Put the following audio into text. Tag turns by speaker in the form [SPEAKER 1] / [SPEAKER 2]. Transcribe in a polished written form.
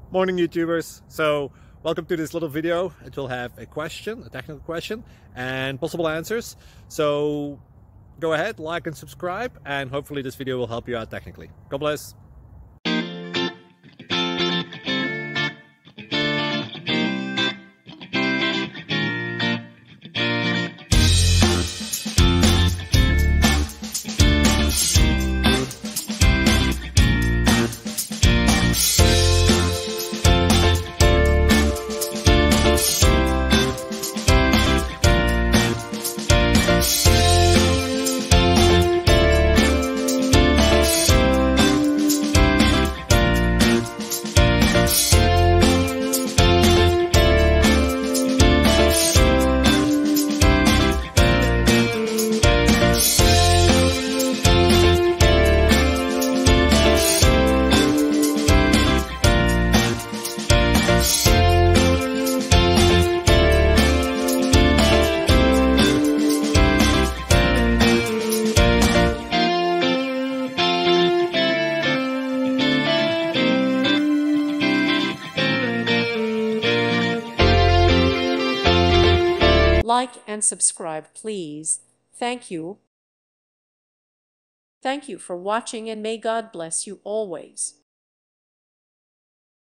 [SPEAKER 1] Morning YouTubers. So welcome to this little video. It will have a question, a technical question, and possible answers. So go ahead, like and subscribe, and hopefully this video will help you out technically. God bless.
[SPEAKER 2] Like and subscribe, please. Thank you. Thank you for watching, and may God bless you always.